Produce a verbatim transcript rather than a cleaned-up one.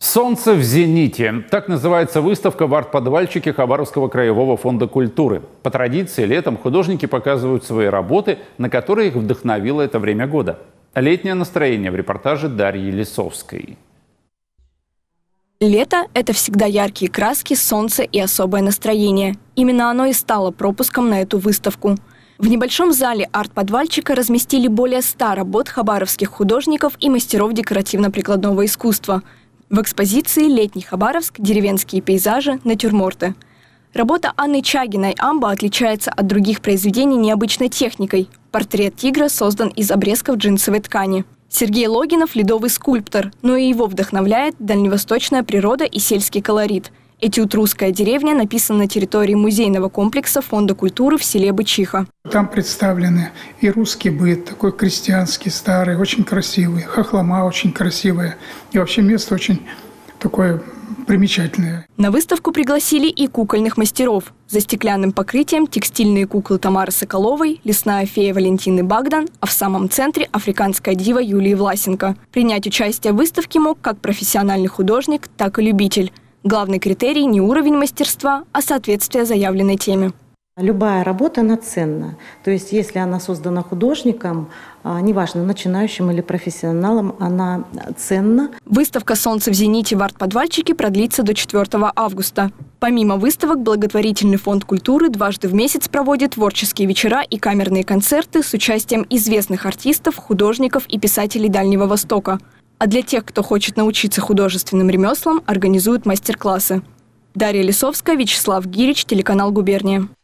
«Солнце в зените». Так называется выставка в арт-подвальчике Хабаровского краевого фонда культуры. По традиции, летом художники показывают свои работы, на которые их вдохновило это время года. Летнее настроение в репортаже Дарьи Лисовской. Лето – это всегда яркие краски, солнце и особое настроение. Именно оно и стало пропуском на эту выставку. В небольшом зале арт-подвальчика разместили более ста работ хабаровских художников и мастеров декоративно-прикладного искусства. В экспозиции «Летний Хабаровск. Деревенские пейзажи. Натюрморты». Работа Анны Чагиной «Амба» отличается от других произведений необычной техникой. Портрет тигра создан из обрезков джинсовой ткани. Сергей Логинов – ледовый скульптор, но и его вдохновляет дальневосточная природа и сельский колорит. «Этюд «Русская деревня» написан на территории музейного комплекса Фонда культуры в селе Бычиха. Там представлены и русский быт, такой крестьянский, старый, очень красивый, хохлома очень красивая. И вообще место очень такое примечательное. На выставку пригласили и кукольных мастеров. За стеклянным покрытием текстильные куклы Тамары Соколовой, лесная фея Валентины Богдан, а в самом центре африканская дива Юлии Власенко. Принять участие в выставке мог как профессиональный художник, так и любитель. Главный критерий – не уровень мастерства, а соответствие заявленной теме. Любая работа, она ценна. То есть, если она создана художником, неважно, начинающим или профессионалом, она ценна. Выставка «Солнце в зените» в арт-подвальчике продлится до четвёртого августа. Помимо выставок, благотворительный фонд культуры дважды в месяц проводит творческие вечера и камерные концерты с участием известных артистов, художников и писателей Дальнего Востока. А для тех, кто хочет научиться художественным ремеслам, организуют мастер-классы. Дарья Лисовская, Вячеслав Гирич, телеканал «Губерния».